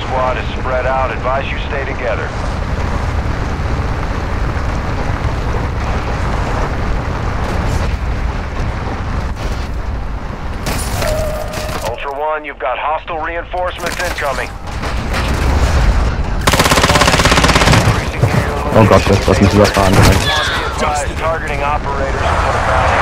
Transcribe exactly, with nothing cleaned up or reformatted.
squad is spread out. Advise you stay together. Ultra One, you've got hostile reinforcements incoming. Oh god, das was mich überfahren. Targeting operators until the bounty